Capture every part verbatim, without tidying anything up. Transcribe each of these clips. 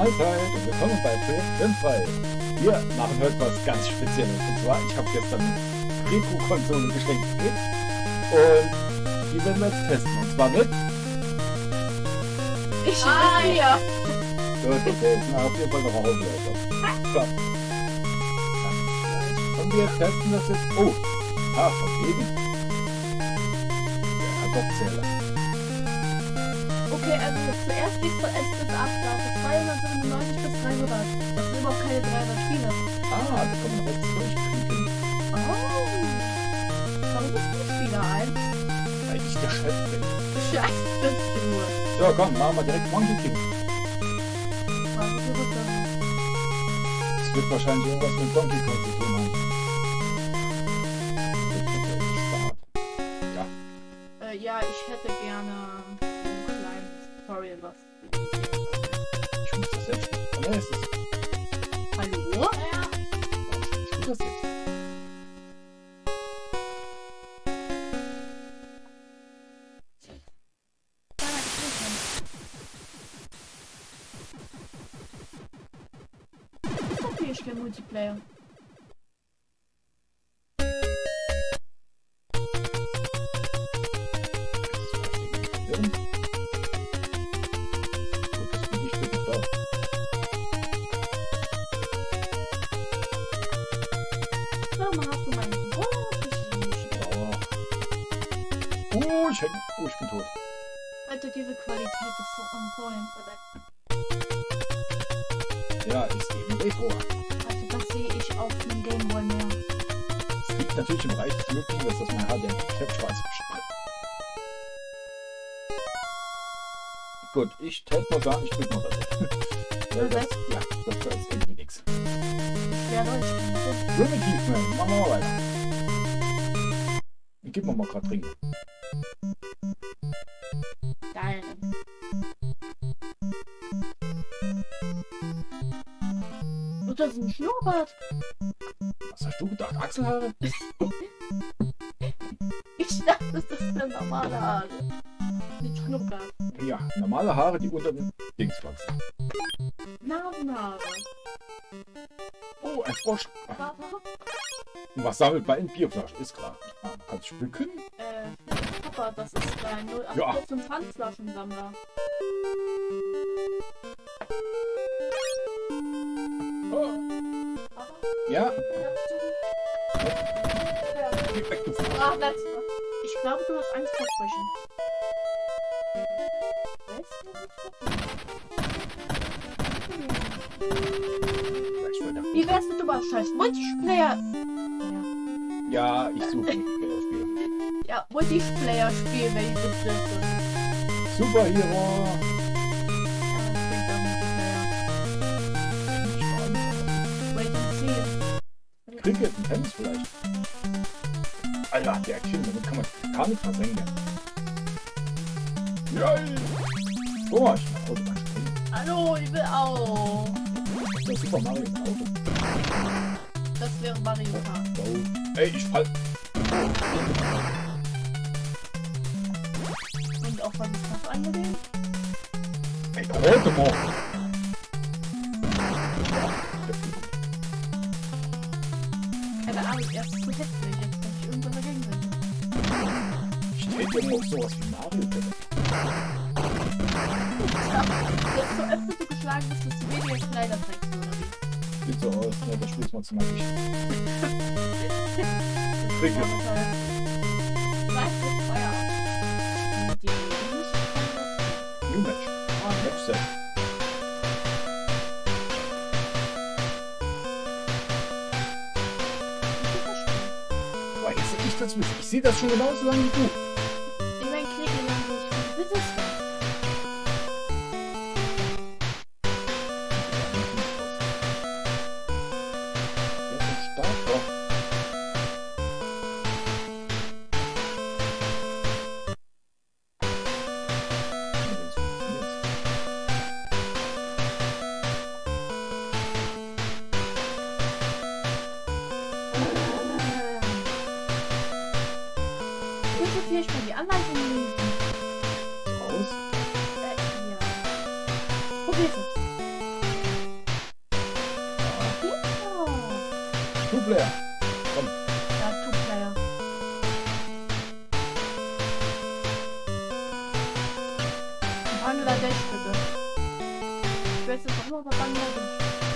Mahlzeit und willkommen bei Projekt Filmfrei. Wir machen heute was ganz Spezielles. Und zwar, ich habe gestern Retro-Konsole geschenkt gekriegt und die werden wir jetzt testen. Und zwar mit... Ich bin hier. Gut, okay, ist auf jeden Fall noch ein Hausläufer. So. Und wir testen das jetzt... Oh, ah, von wegen. Der Herrgottzähler. Okay, also zuerst geht's von S bis acht, also zweihundertsiebenundneunzig bis dreihundert. Das sind überhaupt keine dreihundert Spiele. Ah, da kann man rechts durchklicken. Oh. Warum bist du Spieler eins? Weil ich der Chef bin. Scheiße, bist du. So, komm, machen wir direkt Monkey King. Das wird wahrscheinlich irgendwas mit Donkey Kong zu tun haben. Ja. Äh, ja, ich hätte gerne ein kleines Tutorial, was... Ich muss das selbst spielen. Oh, ne, ist es. Hallo? Ja. Warum spielst du das jetzt? Okay, ich spiele Multiplayer. Oh, ich häng... Oh, ich bin tot. Alter, diese Qualität ist so on point. Ja, ist eben Retro. Also das sehe ich auf dem Gameboy mehr. Es liegt natürlich im Bereich des Möglichen, dass das mein H D M I-Schwarz beschreibt. Gut, ich hätte mal sagen, ich drück mal das. Weil das, ja, das da ist irgendwie nix. Ja, Deutsch. Primitiv, man. Machen wir mal weiter. Ich geb mir mal grad trinken. Geil. Und das ist ein Schnurrbart. Was hast du gedacht? Achselhaare? Ich dachte, das ist eine normale Haare. Mit Schnurrbart. Ja, normale Haare, die unter den Dings wachsen. Narbenhaare. Oh, ein Frosch. Und was sammelt bei in Bierflaschen? Ist klar. Ah, man kann schmücken. Äh, Papa, das ist dein null acht Ja. Pfandflaschensammler. Oh. Ja. Geh weg, du Frosch. Ah, letzter. Ich glaube, du hast Angst vor Fröschen. Weißt du nicht? Wie wär's mit überscheiß Multiplayer? Ja, ich suche ein Spiel. Ja, Multiplayer-Spiel, welche Begriffe. Superhero. Ja, das klingt doch Multiplayer. Wait and see. Cricket, ein Tennis vielleicht. Alter, der Kind, damit kann man gar nicht versenken. Nein! Oh, ich kann Auto springen. Hallo, ich will auch. Das ist Super Mario im Auto. Das wäre Mario Kart. Oh. Ey, ich fall. Und auch was ist das angenehm? Ey, heute Morgen. Keine Ahnung, erst zu heftig, jetzt kann ich irgendwann dagegen sein. Ich trete immer auf sowas wie Mario. Ja, jetzt so öfter du geschlagen bist, desto weniger Kleider trägst du, oder wie? Sieht so aus, ne? Das Spiel ist mal zu nackig. Cricket. Was ist Feuer? Die New Match. Oh, Matchset. Boah, jetzt ich das wissen. Ich sehe das schon genauso lange wie du. Ich mein, krieg ich lang so viel Business. Ich mal die Anleitung lesen. Raus. Äh, ja. Probier's es. Two-Player. Komm. Ja, Two-Player. Bangladesch, bitte. Ich will jetzt doch immer bei Bangladesch.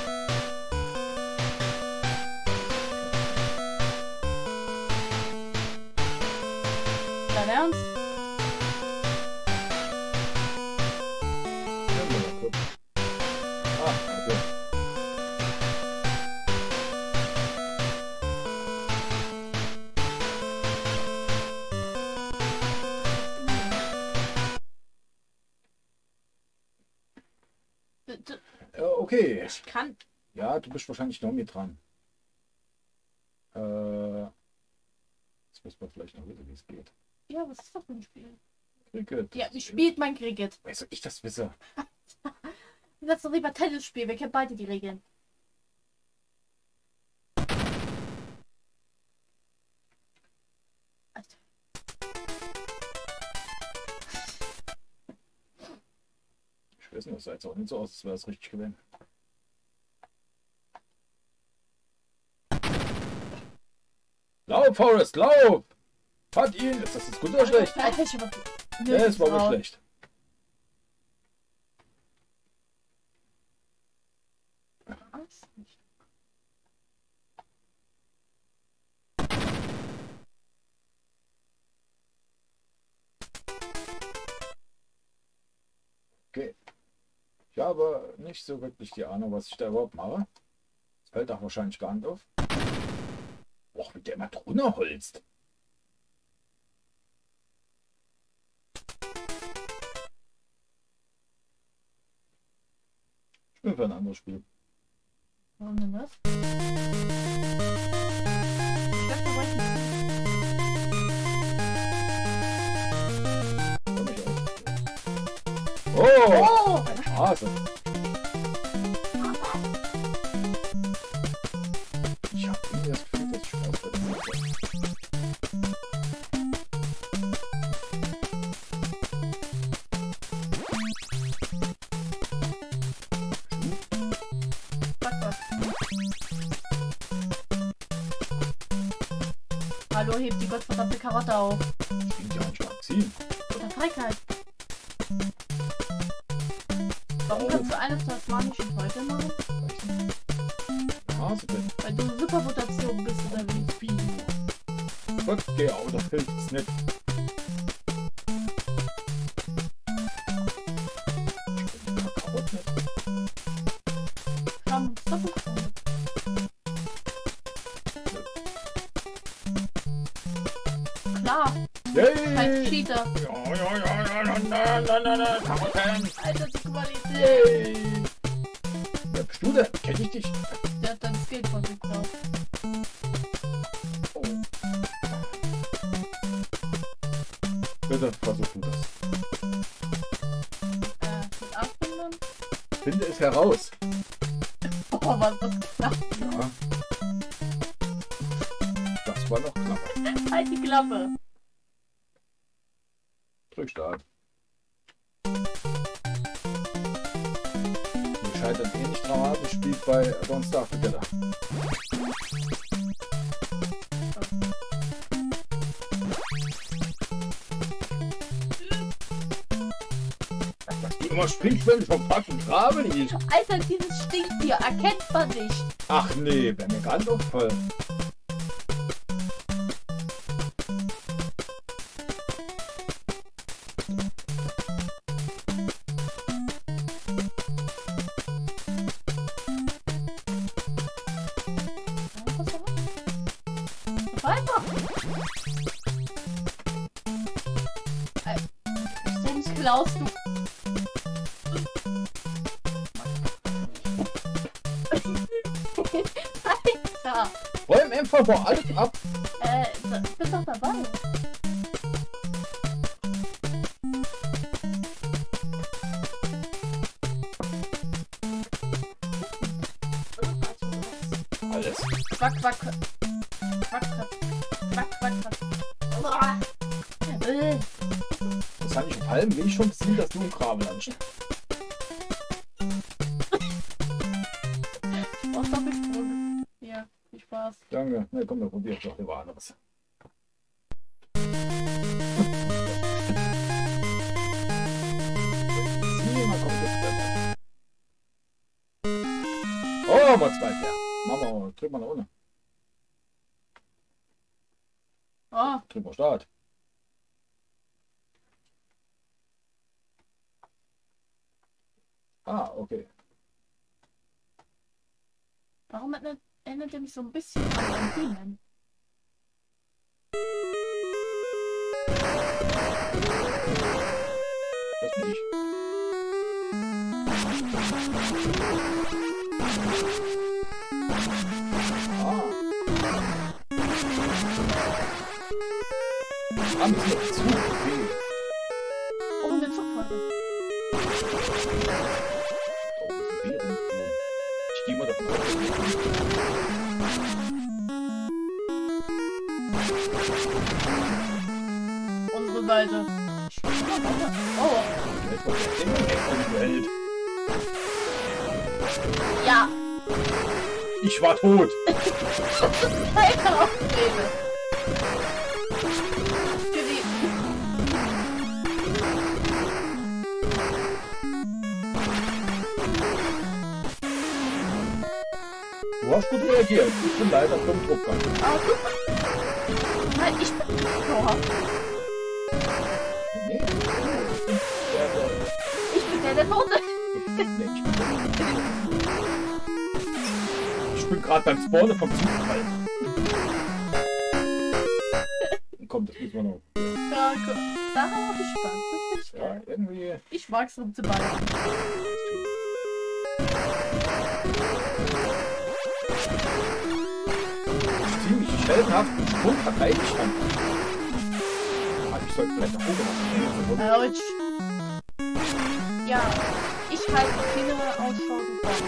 Dein Ernst? Ja, mal kurz. Ah, okay. Du, du, Äh, okay. ich kann. Ja, du bist wahrscheinlich noch mit dran. Äh, jetzt müssen wir vielleicht noch wissen, wie es geht. Ja, was ist das für ein Spiel? Cricket. Ja, wie spielt man Cricket? Weißt du, ich das wisse. Lass doch lieber Tennis spielen, wir kennen beide die Regeln. Alter. Ich weiß nicht, das sah jetzt auch nicht so aus, als wäre es richtig gewesen. Lauf, Forrest, lauf! Hat ihn! Ist das jetzt gut oder schlecht? Alter, ich hab Ja, es war wohl Frau. schlecht. Was? Nicht. Okay. Ich habe nicht so wirklich die Ahnung, was ich da überhaupt mache. Das fällt auch wahrscheinlich gar nicht auf. Boah, wie der immer drunter holzt. Ich bin für ein anderes Spiel. Warum denn das? Ich glaub, da wollte ich nicht. Komm ich aus. Oh! Oh! Ein Hase. Ich habe irgendwie das Gefühl, dass ich Spaß bei dem habe. Fuck, fuck. Hallo, hebt die gottverdammte Karotte auf. Spielt ja ein stark ziehen. Oder Feigheit. Warum kannst du eine tasmanische Teufel machen? Hase bin. Weil du eine Supermutation bist oder wie? Gott, geh auch, das hilft's nicht. Ich bin kaputt nicht. Komm, Doppelkreuz. Klar, Yay! als Cheater. Ja, ja, ja, ja, na, na, na, na, na, Karotten! Alter, die Qualität. Yay! Wer bist du denn? Kenn ich dich? Der hat dein Skateboard geklaut. Oh. Bitte versuch du das. Äh, mit Abfindern? Finde es heraus. Oh, was ist das knapp? Ja. Das war noch knapp. Halt die Klappe. Drück Start. Wir scheitern eh nicht dramatisch, spielt bei Don't Starve Together. Dass du immer springst, wenn du vom Park und Grabe liegst. Alter, dieses Stinktier erkennt man nicht. Ach nee, wäre mir gar nicht aufgefallen. Weiter. Sonst klaust du. Alter. Räum einfach vor alles ab. Äh, ich bin doch dabei. Alles. Quack, quack. Quack, quack. Quack, quack, quack. Äh. Das habe ich vor allem will ich schon ziehen, dass du im Graben landest. Oh, Doppelsprung. Ja, viel Spaß. Danke. lange. Na komm, dann probier ich doch lieber anderes. Mal kommt jetzt besser. Oh, mal zwei, ja. Machen wir, drück mal nach unten. Oh. Drück mal Start. Ah, okay. Warum erinnert, erinnert er mich so ein bisschen an einen Demon? Das bin ich. Ah. Ah, mit dem Zug. Okay. Oh, eine Zugfolge. Oh, das ist ein Bären. Ich gehe mal davon aus. Unsere Seite. Oh. Ja. Ich war tot. Keine Ausrede. Für die. Du hast gut reagiert. Ich bin leider vom Druck gegangen. Ah, super. Nein, ich bin Tor. Nee. Ich bin der, der Tote. Ich bin gerade beim Spawnen vom Zug gefallen. Komm, das müssen wir noch. Ja, gut. Da habe ich Spaß. Das ist Ja, geil. irgendwie. Ich mag's rum zu ballern. Ziemlich heldenhaften Sprung verteidigt haben. Ich sollte vielleicht nach oben machen. Autsch. Ja, ich halte keine Ausschau bekommen.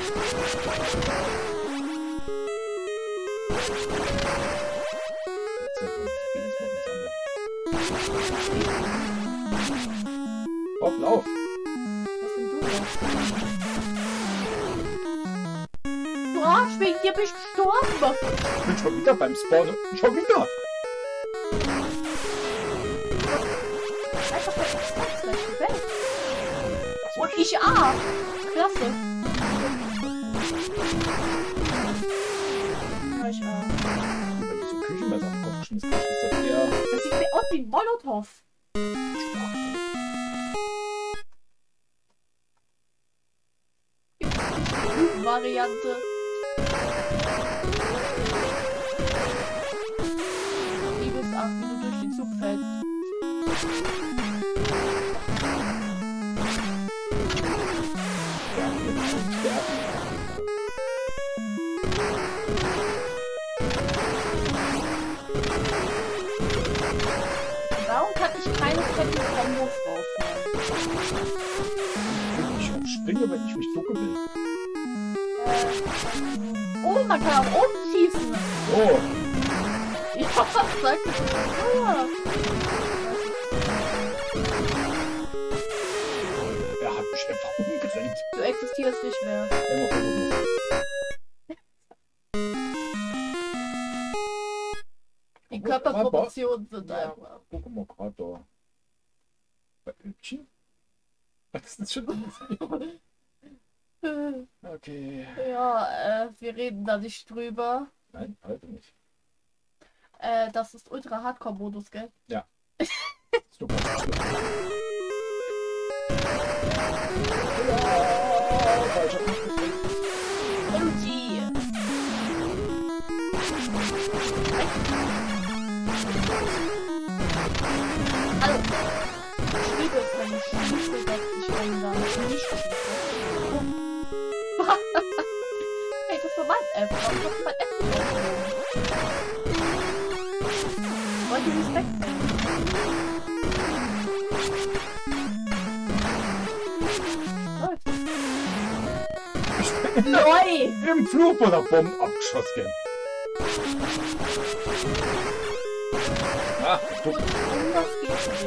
Hopp, lauf! Was denn du jetzt? Du Arsch, wegen dir bin ich gestorben. Ich bin schon wieder beim Spawnen. Schon wieder! Einfach der Extrakt gleich weg. Und ich auch. Klasse. Ja, ich auch. Wenn du so Küchenmesser auf den Kopf geschmissen hast, ist das eher. Das sieht mir aus wie ein Molotow. Variante. Liebes Ach, wie du durch den Zug fällst. Warum kann ich keine fetten Kombos rausnehmen? Ich springe, wenn ich mich zucke will. Oh, man kann auch oben schießen. Oh! Ja, was sagt das? Ah. Er hat mich einfach umgerennt. Du existierst nicht mehr. Immer versuchen. Die Körperproportionen sind Ja, einfach. guck mal gerade da. Bei Hübchen? Was ist das schon? Okay. Ja, äh, wir reden da nicht drüber. Nein, heute nicht. Äh, das ist Ultra Hardcore Modus, gell? Ja. Super. O G. Hallo. Ich liebe es, wenn ich schieße, dass ich dann da nicht schieße. Hey, das war mein F. Warum hast du mein F genommen? Wollt ihr Respekt nehmen? Neu! Im Flug von der Bombe abgeschossen. Ah, du. Was geht's denn?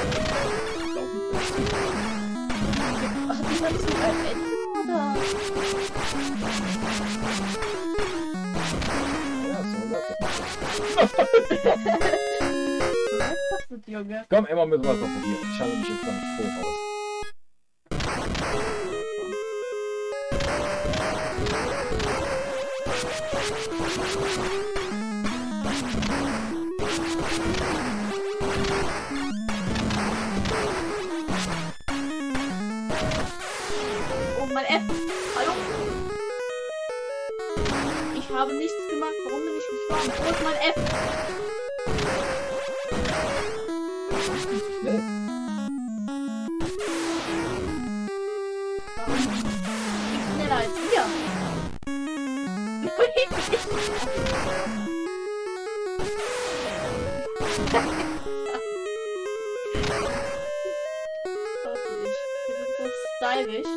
Hat die das so ein Ende, oder? Ja, so Was ist das, Junge? Komm, immer müssen wir es noch probieren. Ich schaue mich jetzt gar nicht tot aus. Oh, mein F. Hallo? Ich habe nichts gemacht. Warum bin ich gestorben? Wo ist mein F? Schnell. Warum? Ich bin schneller als wir. Wir sind so stylisch.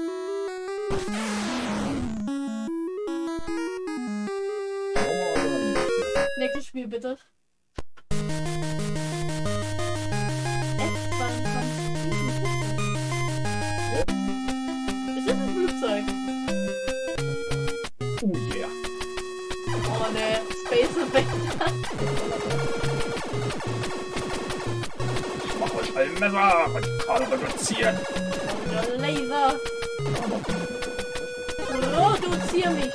Nächstes Spiel bitte. F zweiundzwanzig. Ist das ein Flugzeug? Oh yeah. Oh ne, Space Effect. Ich mach euch ein Messer und gerade reduzieren. Oh, der Laser. Reduzier mich nicht.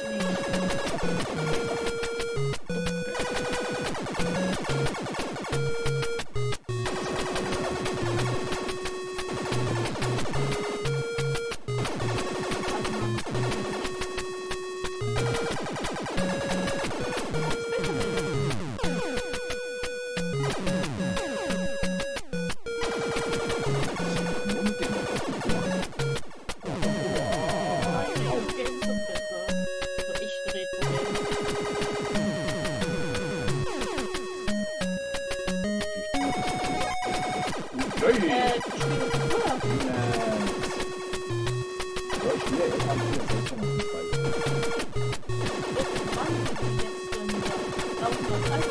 Hey. Äh, ich spiele früher. Ja, ich spiele jetzt mal hier. Das ist schon noch nicht weit. Wann sind die jetzt denn da? Laufen wir gleich?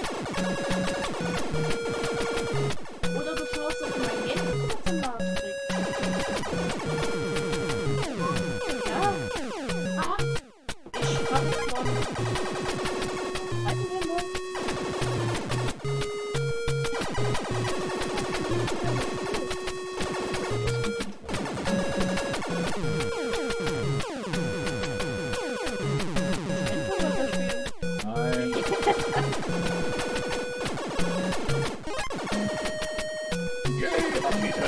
Oder du schaust auf mein Game oder zum Matrix? Ja. Ah. Ich hab es von... Zweiten Gameboy? Nein. Yay, Raketen.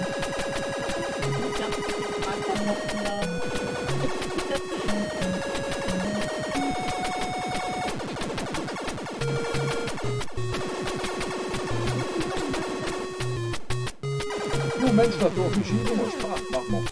Du Mensch, das doof nicht schieben muss. Mach, mach mal.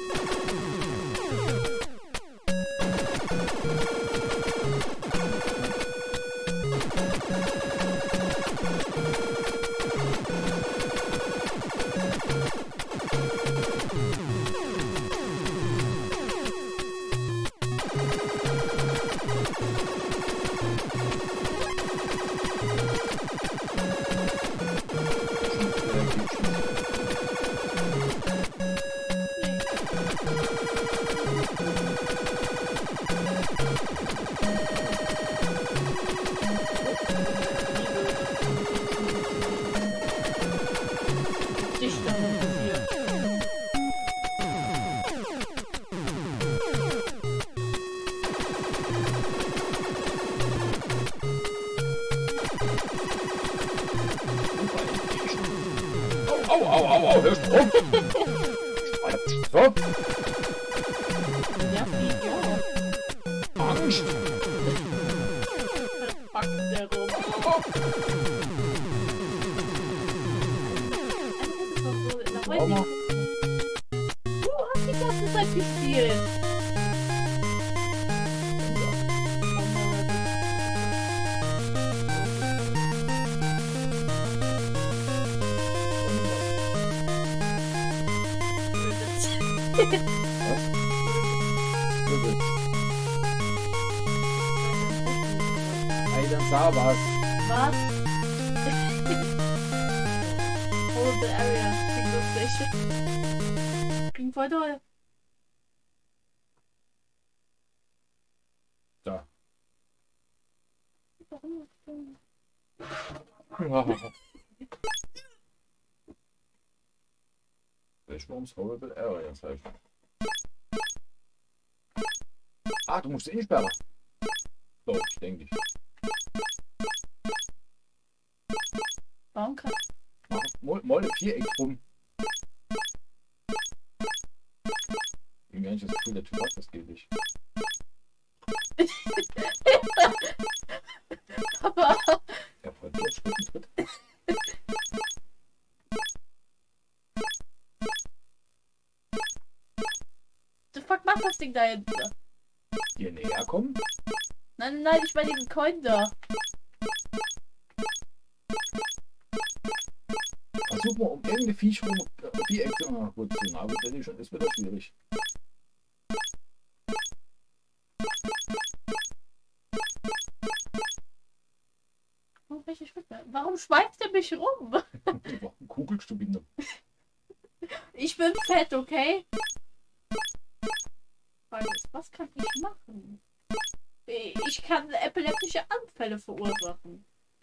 Au, au, au, au, hörst du auf? So, Ja, wie, ja. Angst. Fuck der rum. Schau mal. Du hast die ganze Zeit gespielt. Was? Aiden Sabas. Was? Hold the area. Klingt lustig. Klingt voll toll. Da. Warum? Fischworms Horrible Area heißt. Ah, du musst ihn sperren. So, ich denke ich. Warum kann Mach mal, mal ein Viereck rum. Ich bin gar nicht das Gefühl, der Typ hat das geht nicht. aber Er freut sich auf Schrittentritt. the fuck macht das Ding da hinten? Hier näher kommen? Nein, nein, ich meine den Coin da. Versuch mal um irgendeine Viech rum äh, Viereck zu. Ah, gut, zu nah wird der nicht schon, ist wieder schwierig. Oh, welche Schritte? Warum schmeißt der mich rum? Warum kugelst du wieder? Ich bin fett, okay? Frage ist, was kann ich machen? Ich kann epileptische Anfälle verursachen.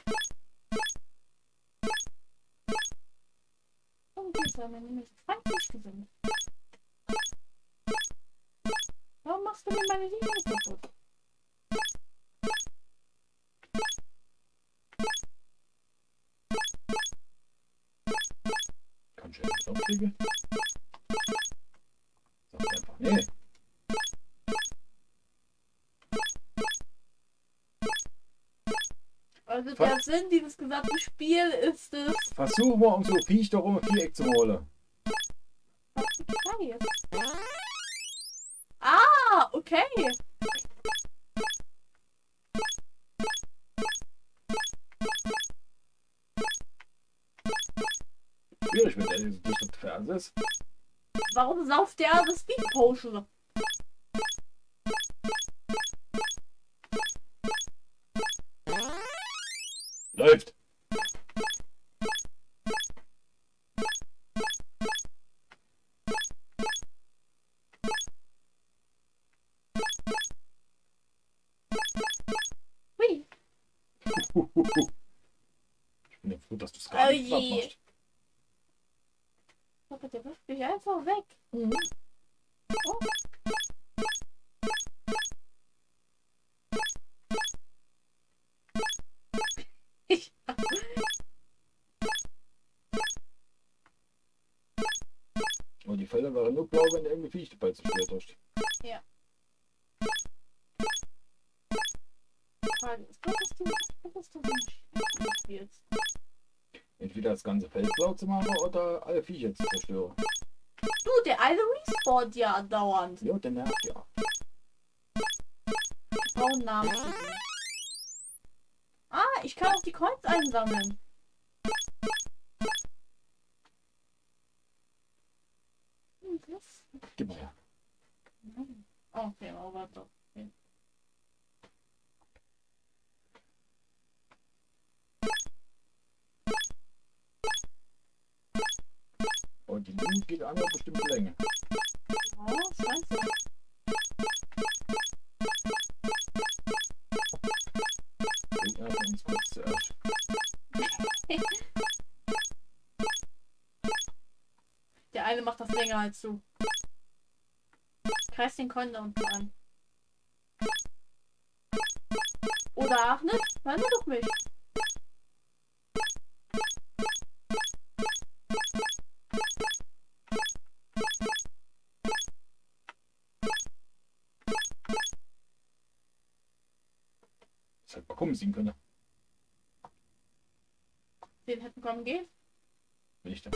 Oh, dieser mir nämlich feindlich gesinnt. Warum machst du mir meine Linie kaputt? Kann ich einen Knopf kriegen? Sag einfach, nee. Also der Sinn dieses gesamten Spiels ist es... Versuch mal um so Viech da rum ein Viereck zu holen. Okay. Ah, okay. Schwierig, wenn der so dicht und fern ist. Warum sauft der das Speed Potion? Läuft! Hui. Ich bin ja froh, dass du es gar Oh nicht je. machst. Aber der wirft mich einfach weg. Mhm. Oh. Ich... Und die Felder waren nur blau, wenn du irgendwie Viech dabei zerstört hast. Ja. Frage ist, was ist du, was ist du spielst? Entweder das ganze Feld blau zu machen oder alle Viecher zu zerstören. Du, der eine respawnt ja andauernd. Ja, der nervt ja. Ich brauche einen Namen. für ihn. Ah, ich kann auch die Coins einsammeln. Hm, das? Gib mal her. Nein. Oh, okay, aber warte. Okay. Und die Loot geht an eine bestimmte Länge. Oh, scheiße. Irgendeiner von uns kurz zuerst. Der eine macht das länger als du. Kreis den Coin da unten an. Oder auch nicht? Warte doch mich. Das hätte man kommen sehen können. Den hätten kommen gehen. Bin ich da.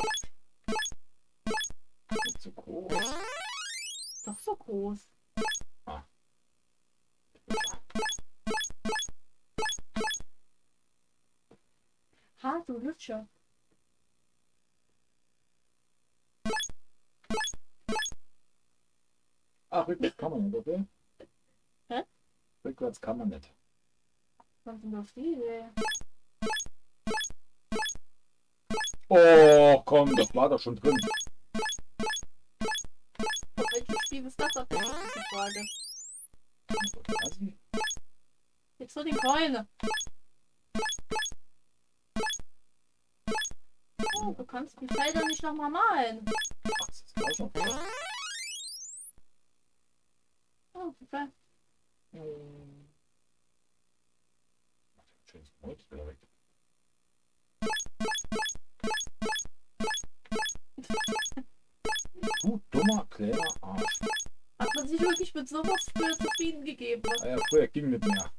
Nicht so groß. Doch so groß. Ah. Ha, du Lutscher. Ach, rückwärts kann man nicht, okay? Hä? Rückwärts kann man nicht. Kommt denn auf die Idee? Oh, komm, das war doch schon drin. Auf welchem Spiel ist das? Das ist die Frage. Jetzt nur den Coin. Oh, du kannst die Felder nicht nochmal malen. Ach, das ist auch schon was. Oh, super. Hm. Schönes Holz wieder weg. Du dummer kleiner Arsch. Hat man sich wirklich mit sowas früher zufrieden gegeben? Ah ja, früher ging nicht mehr.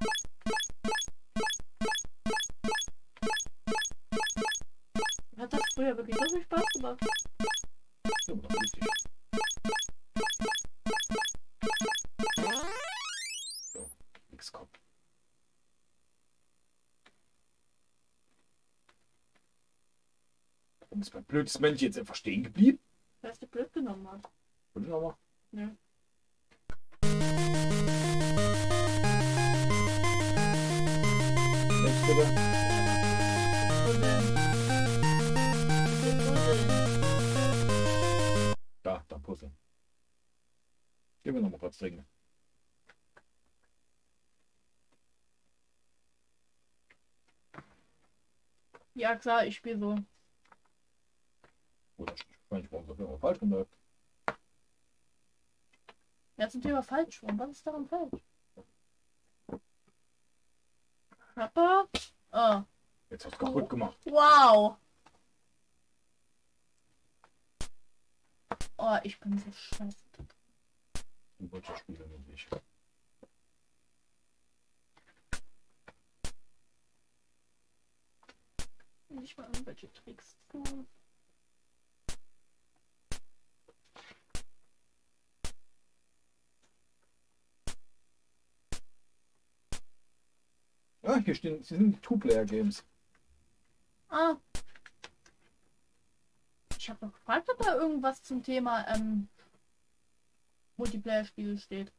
Hat das früher wirklich so viel Spaß gemacht? Ja, aber doch richtig. So, nix kommt. Warum ist mein blödes Männchen jetzt einfach stehen geblieben? Wer es dir blöd genommen hat. Wollte ich nochmal? Nö. Next bitte. Da, da Puzzle. Gehen wir nochmal kurz trinken. Ja klar, ich spiele so. Oder wahrscheinlich war unser falsch gemacht. Jetzt sind wir aber falsch. Und was ist daran falsch? Papa? Oh. Jetzt hast du kaputt gemacht. Wow. Oh, ich bin so scheiße. Du wolltest ja spielen und nicht. Nicht mal irgendwelche Tricks tun. Ja, hier stehen, sie sind Two-Player-Games. Ah. Ich habe noch gefragt, ob da irgendwas zum Thema ähm, Multiplayer-Spiele steht.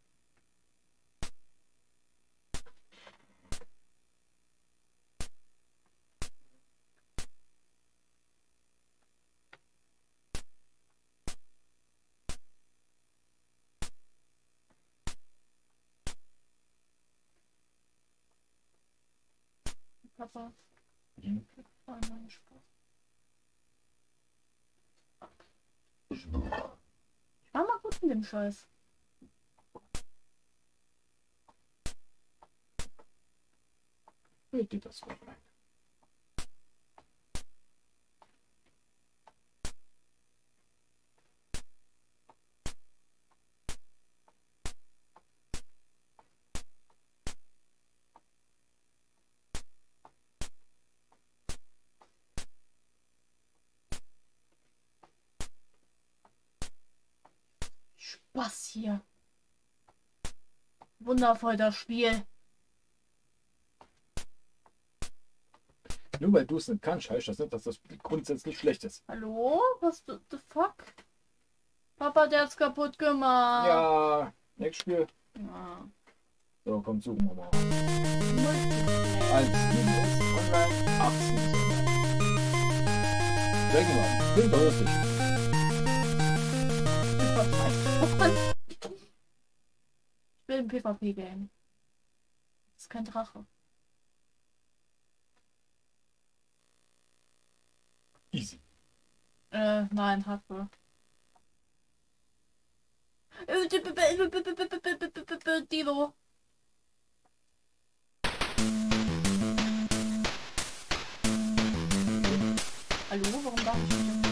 Papa. Mhm. Oh nein, Spaß. Ich war mal gut in dem Scheiß. Wie geht das wohl rein? Spaß hier. Wundervoll das Spiel. Nur weil du es nicht kannst, heißt das nicht, dass das Spiel grundsätzlich schlecht ist. Hallo? Was the, the fuck? Papa, der hat's kaputt gemacht. Ja, nächstes Spiel. Ja. So, komm, suchen wir mal. Multiplayer. Eins, sieben ist online, achtzehn ist online. Denken wir, klingt doch lustig. Ich will ein PvP-Game. Das ist kein Drache. Easy. Äh, nein, Hacke. Dilo. Hallo, warum darf ich nicht?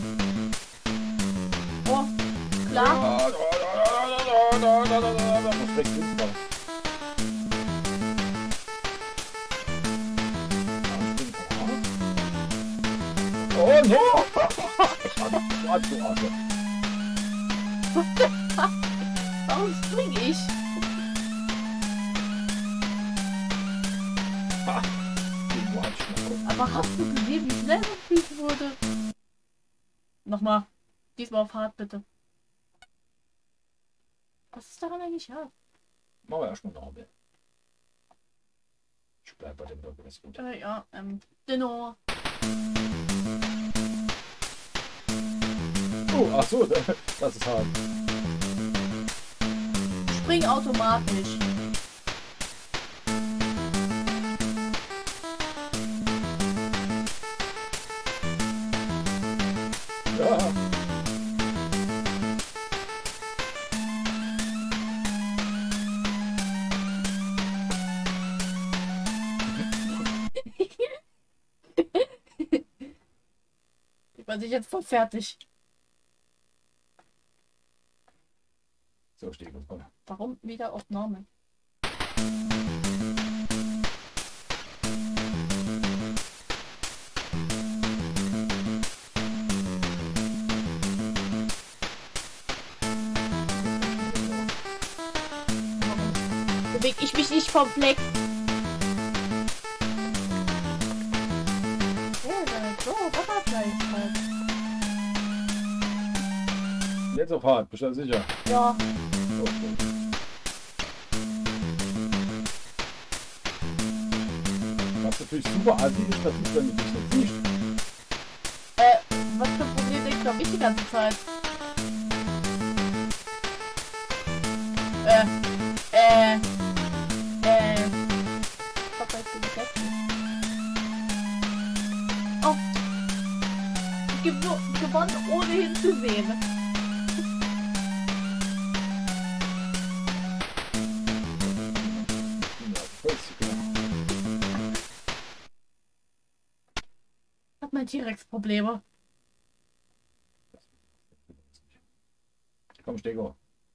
Oh, klar. Was weg sind wir? Oh no! Was du Arschloch. Warum spring ich? Ha! Den wollte ich mal gucken. Aber hast du gesehen, wie schnell das Spiel wurde? Nochmal. Diesmal auf hart, bitte. Was ist daran eigentlich hart? Machen wir erstmal noch ein. Ich bleib bei dem Burger, das ist gut. Äh, ja, ähm, Dino. Oh, ach so, das ist hart. Spring automatisch. man sich jetzt voll fertig. So, stehe ich uns mal. Warum wieder Aufnahme? Beweg ich mich nicht vom Fleck. So, Papa gleich halt. Jetzt auf hart, bist du sicher? Ja. Okay. Was natürlich super assi ist, das ist, wenn du dich nicht siehst. Äh, was für ein Problem denke glaube ich die ganze Zeit? Äh, äh, äh. Papa ist gegessen. Oh. Ich gebe nur gewonnen, ohne hinzusehen. Hat mein T-Rex Probleme? Komm, Stego.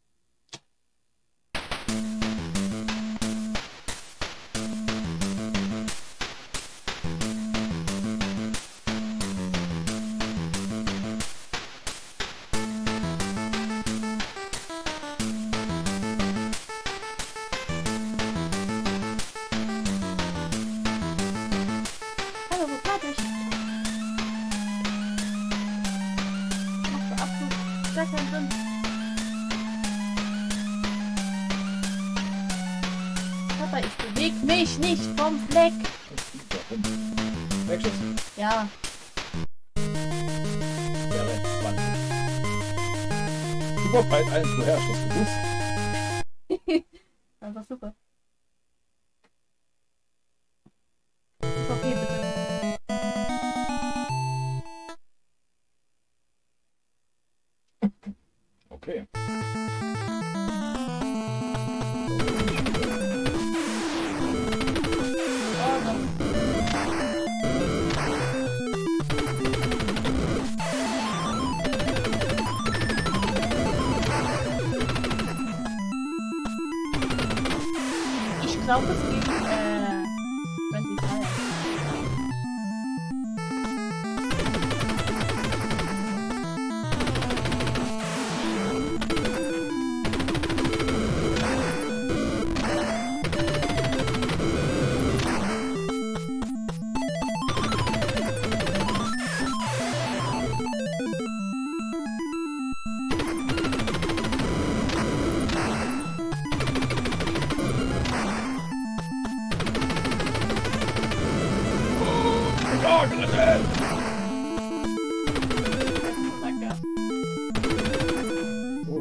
Hallo, wo bleib ich? Macht absolut gar keinen Sinn. Papa, ich beweg mich nicht vom Fleck. Wegschuss. Ja. Wäre zwanzig. Super Fight eins, du herrschst, das gewusst. Einfach super. Okay, bitte. Okay. Oh, no. Ich glaube, es geht, äh, wenn sie feiern. Ja, gerettet! Danke. Oh,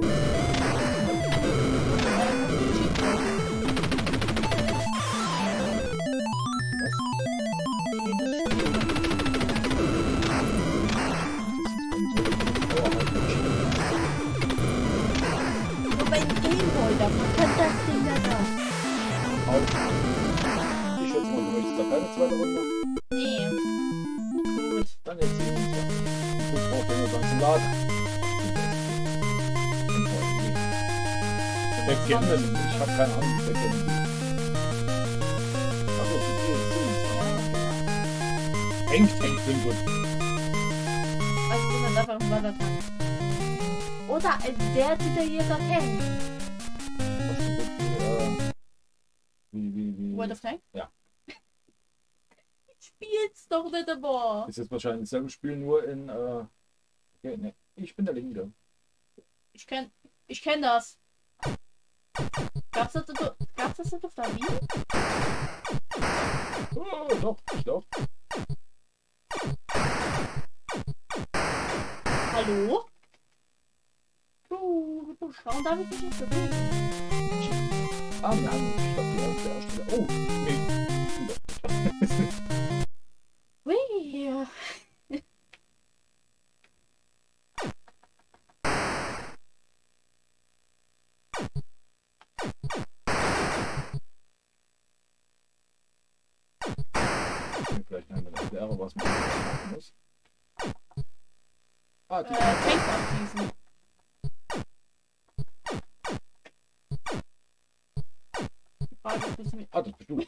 Nur mein Gameboy, da kann das Ding da drauf. auf. Ich schätze mal, du möchtest da keine zweite Runde. Nee. Gut. Dann erzähl uns was. Ich brauche den ganzen Laden. Wer kennt das? Ich habe keine Ahnung, wer kennt die. Achso, die Hängt, hängt, bin gut. Also sind wir einfach im Wandertag. Oder ein sehr detaillierter Tank. Wie, wie, wie. World of Tank? Ja. Ich spiel's doch nicht immer. Ist jetzt wahrscheinlich dasselbe Spiel, nur in, äh. Okay, ne. Ich bin der Linke. Ich kenn, ich kenn das. Gab's das, gab's das nicht auf der Wii? Oh, doch, ich glaube. Hallo? Du, du schauen darf ich mich nicht bewegen. Ah, wir haben, ich glaube, die erste Erstelle. Oh, nee. Ui. Vielleicht nehmen wir das wäre, was man machen muss. Ah, Äh, die Tanks abschießen. Die Frage ist, bisschen ah, das bist du.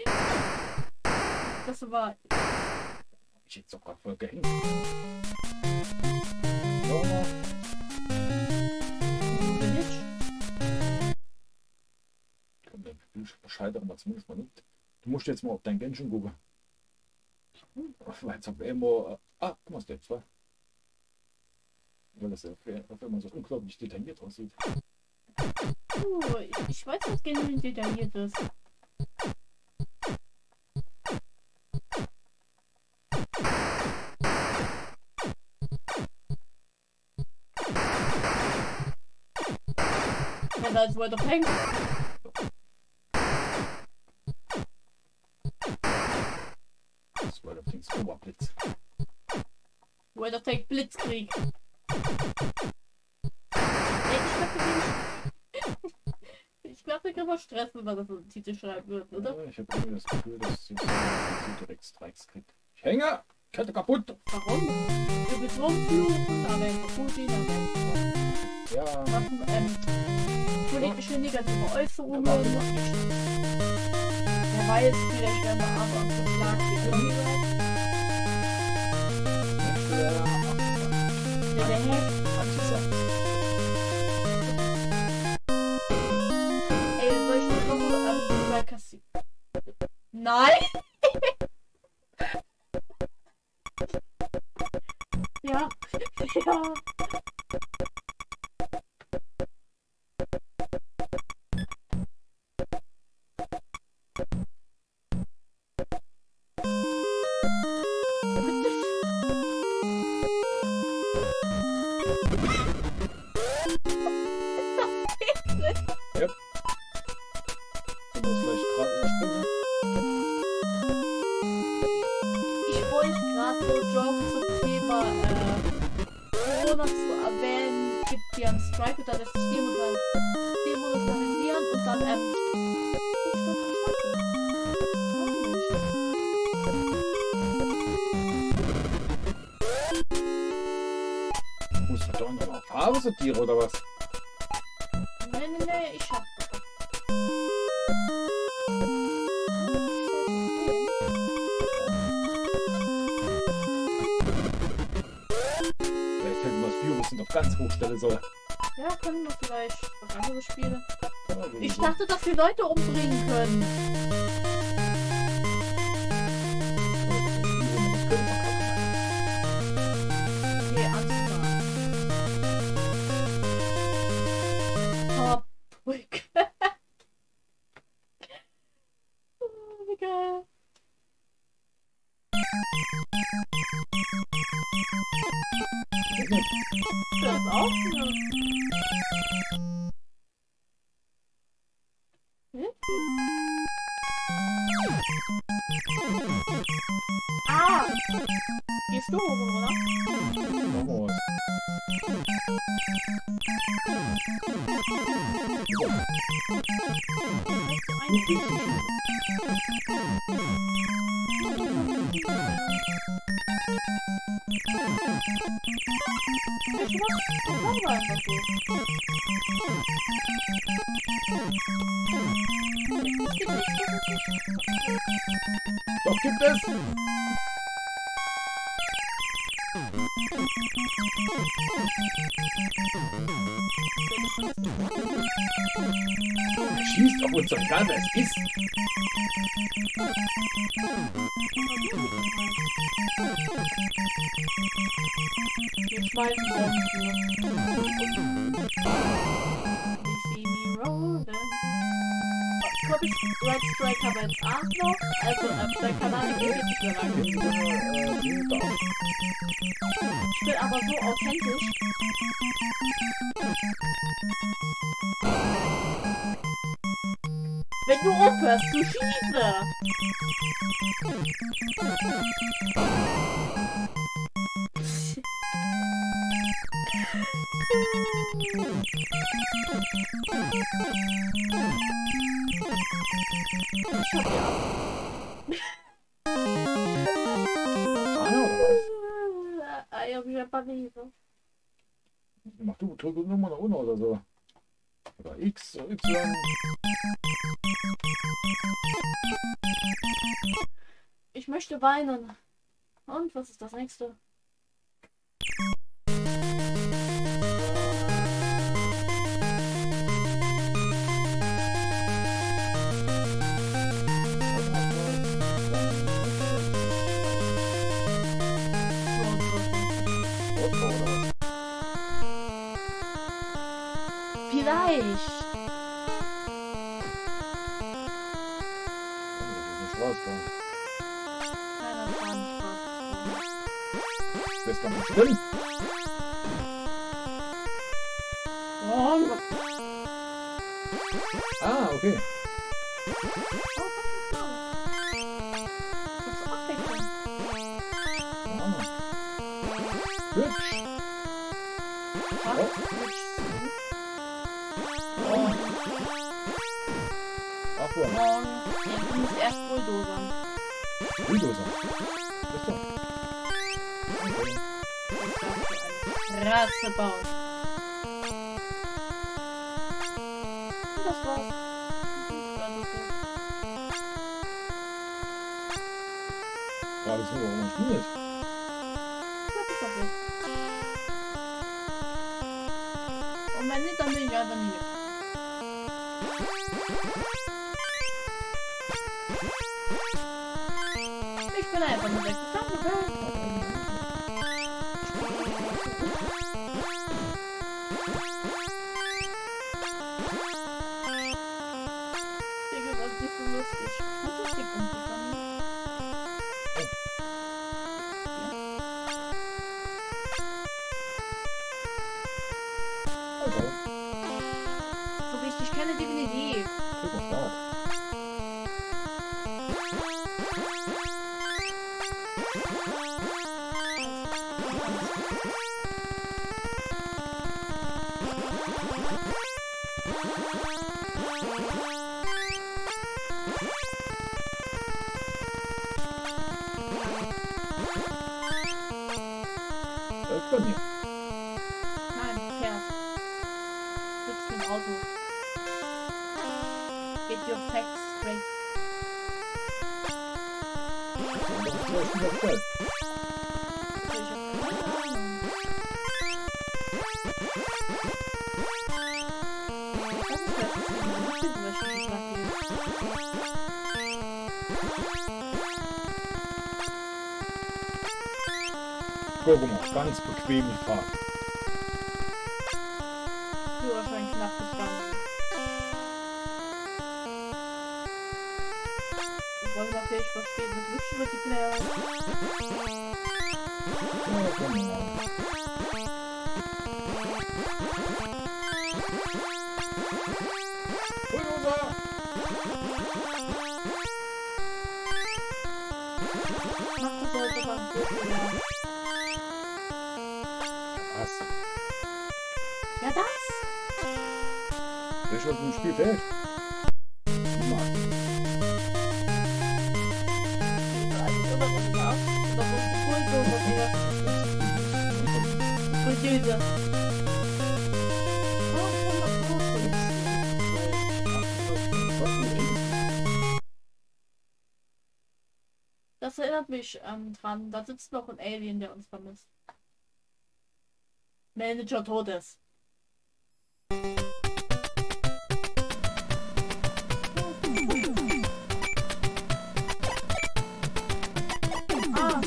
das war. Ich hätte doch gerade voll gehängt. So. Komm, dann scheitern wir zumindest mal nicht. Du musst jetzt mal auf dein Genshin gucken. Weil jetzt haben wir immer. Ah, guck mal, ist der zwei. Weil das ja auf einmal so unglaublich detailliert aussieht. Uh, ich weiß, was Genshin detailliert ist. Ja, da ist wohl doch hängen. Das war allerdings Oberblitz. World of Tank Blitzkrieg. Ey, ich glaube, ich glaube, wir können Stress, wenn man das so einen Titel schreiben wird, oder? Ja, ich habe irgendwie das Gefühl, dass sie so direkt Strikes kriegt. Ich hänge! Kette kaputt! Warum? Wir betrunken fluchen, aber er ist Putin, aber Ja. machen ähm, politische negative Äußerungen. Ja, macht nichts. Wer weiß, vielleicht werden wir aber am Verschlag wieder. Der der Hack. Ey, soll ich eine Woche ähm, über Kassi... Nein! Ja. Ja. Yep. Du musst vielleicht gerade überspringen. Ich wollte gerade so Joke zum Thema äh, Corona zu erwähnen. Gibt hier einen Strike oder das System und dann demonetarisieren und dann ähm. Musst du doch noch Farbe sortieren oder was? Nee, nee, nee, ich hab. Vielleicht hätten wir das Virus noch ganz hochstellen sollen. Ja, können wir vielleicht noch andere Spiele. Ja, Ich so. dachte, dass wir Leute umbringen können. Das können wir kacken. Okay, alles klar. Top. Ruhig. Oh, wie geil. Das auch wieder. Hm? Ah! Gehst du hoch, oder? Machen wir was. Ich mach selber einfach so. Doch, gibt es! Er schießt auf uns, egal wer es ist. Wir schmeißen Bomben. You see me rolling. Kommst Red Strike haben wir jetzt auch noch. Also, ähm, der Kanal geht nicht mehr lang. Ich bin aber so authentisch. Wenn du aufhörst zu schießen! Ich hab ja. Ah, oder was? Ay, am Japanese. Mach du, drück Nummer nach unten oder so. Oder X oder Y. Ich möchte weinen. Und was ist das nächste? Vielleicht. Das kann nicht stimmen. Oh. Ah, okay. Hübsch. Oh. Oh. Ach ja. Morgen. Du musst erst Bulldozern. Bulldozer. Ist doch. Okay. Ratze bauen. Und das war's. Gerade so, warum man spielt. Und wenn nicht, dann bin ich einfach nie. Ich bin einfach nur weg. Digga, was ist so lustig? Was ist die Punkte von mir? Okay. So richtig keine Definitiv. Guck mal, Start. Das ist bei mir. Nein, Pferd. Sitzt im Auto. Get your facts straight. Das ist ja schon das Geld. Ich hab keine Ahnung. Was ist das? Ich bin zum Beispiel gefragt. Guck mal, ganz bequem gefahren. Führerschein knapp bestanden. Ich wollte natürlich verstehen, mit Wünschenmultiplayer. Ja, genau. Bulldozer! Mach das heute beim Bulldozer. Was? Ja, das! Der ist schon im Spiel fällt. Mann. Also immer das Glas. Oder so ein Bulldozer wieder. Bulldozer. Oh, ich kann das rausholen. Das erinnert mich ähm, dran. Da sitzt noch ein Alien, der uns vermisst. Manager Todes. Ah.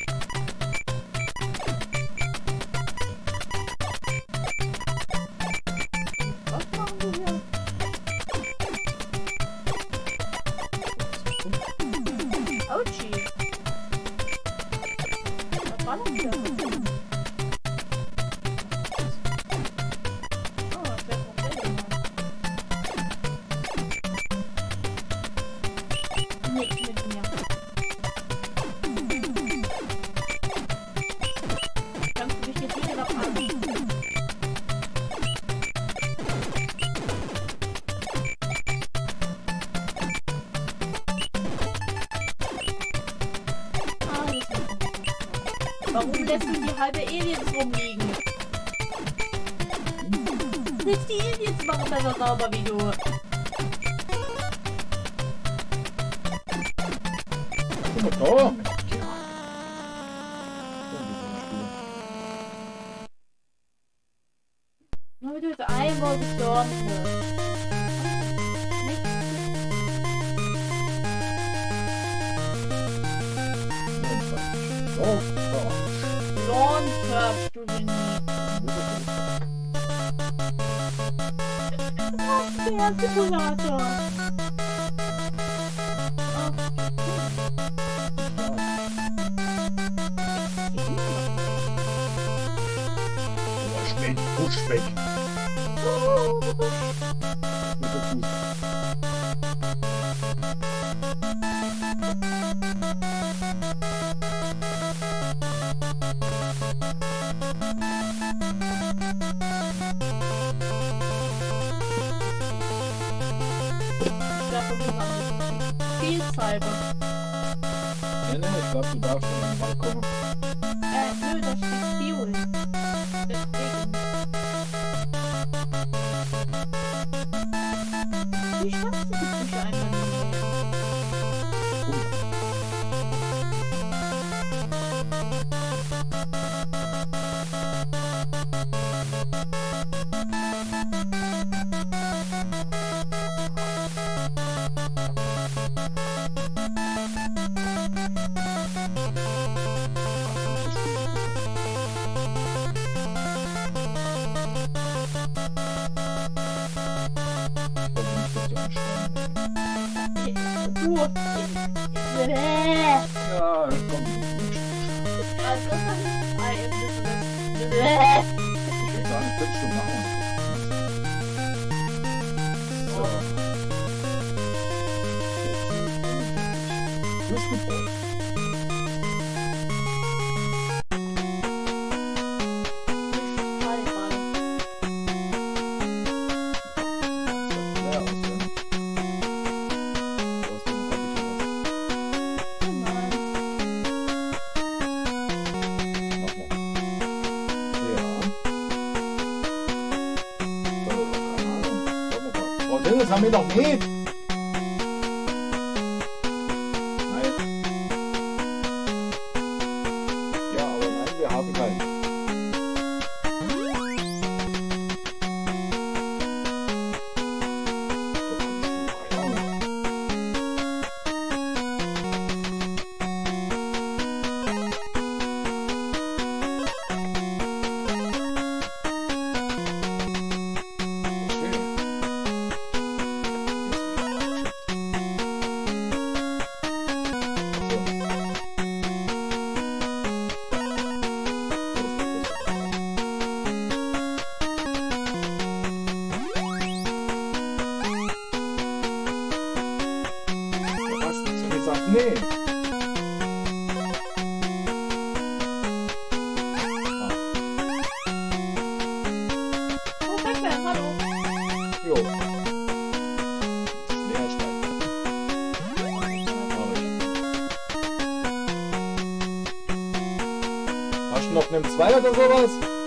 Was machen wir hier? Ouchie. Was war das hier? Oh, das wäre noch selber. Nix mit mir. Kannst du mich jetzt hier noch an? Ah, das ist warum lässt du die halbe Aliens rumliegen? jetzt die Aliens machen besser sauber wie du. Guck mal da. Nur wie du jetzt einmal gestorben bist. Oh, Lawn Curve, du Genie. Ach, der Simulator. Schmidt, Push weg. Spielzeit. Nee, nee, ich glaube, du darfst schon an den Mann kommen. Äh, nö, da steht Fuel. Deswegen. Wie schaffst du die Küche einfach nicht? Ja, komm. Also, das ist ein Ich würde sagen, fünf Stunden machen. So. Whisky-Brot. Ja, aus dem- aus dem Kapitel. Mach mal. Ja. Oh, das haben wir noch nicht. Nein. Ja, aber nein, wir haben keinen. Doch, hab ich keine Ahnung. Nee. Oh, Pac-Man, hallo. Jo. Leer schneiden. Hast du noch einen zwei oder sowas?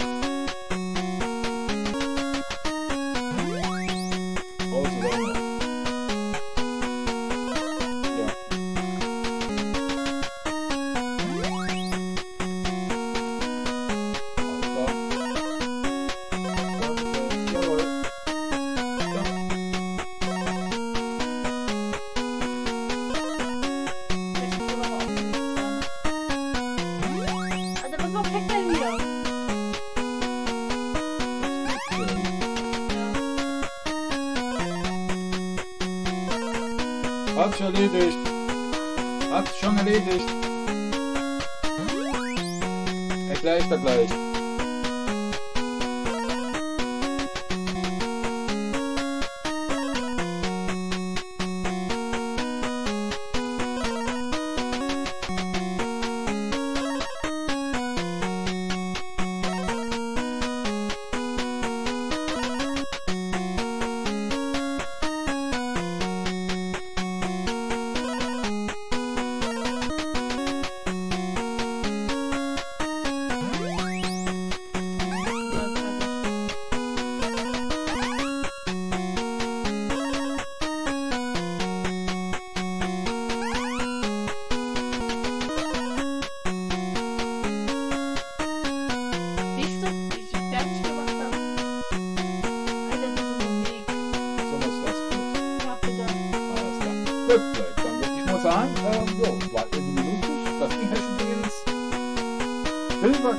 Oh, so lange. Ja. Alles klar. Jawohl. Ja. Also, was macht Pac-Man wieder? Hat's schon erledigt. Hat's schon erledigt. Erklär ich da gleich.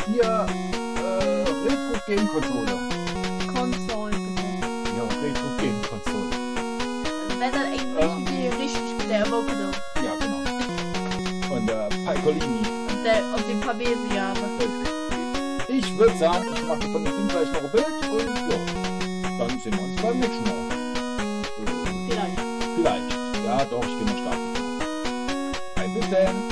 Hier, äh, Retro-Game-Konsole. Konsole, bitte. Ja, Retro-Game-Konsole. Wenn dann Englisch die richtig mit der Avocado. Ja, genau. Und der Piccolini. Und, der, und den Pavesianer. Ich würde sagen, ich mache von dem Ding gleich noch ein Bild und ja, dann sehen wir uns beim nächsten Mal. Vielleicht. Vielleicht. Ja, doch, ich gehe mal starten. Bis dann.